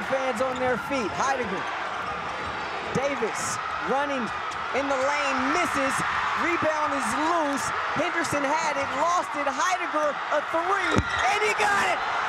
fans on their feet. Heidegger. Davis running in the lane, misses. Rebound is loose. Henderson had it, lost it. Heidegger, a three, and he got it!